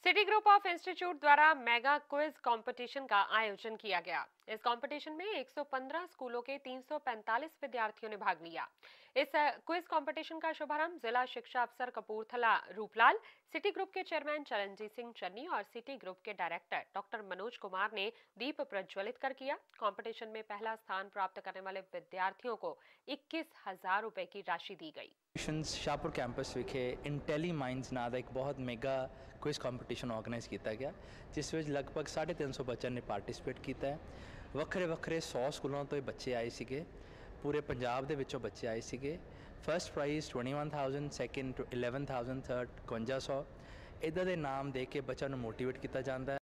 City group of institute द्वारा mega quiz competition का आयोजन किया गया। इस कंपटीशन में 115 स्कूलों के 345 विद्यार्थियों ने भाग लिया। इस क्विज कंपटीशन का शुभारंभ जिला शिक्षा अफसर कपूरथला रूपलाल, सिटी ग्रुप के चेयरमैन चरणजीत सिंह चन्नी और सिटी ग्रुप के डायरेक्टर डॉक्टर मनोज कुमार ने दीप प्रज्वलित कर किया। कंपटीशन में पहला स्थान प्राप्त करने वाले विद्यार्थियों को 21,000 रुपए की राशि दी गई। शाहपुर कैंपस विखे इंटेली माइंड्स नाम का एक बहुत मेगा क्विज कंपटीशन ऑर्गेनाइज किया गया, जिस में लगभग 350 बच्चों ने पार्टिसिपेट किया है। ਵੱਖਰੇ ਵੱਖਰੇ 100 स्कूलों तो बच्चे आए थे, पूरे पंजाब के विचों बच्चे आए थे। First prize 21,000, second 11,000, third 5100। इदा के नाम दे के बच्चों को मोटिवेट किया जाता है।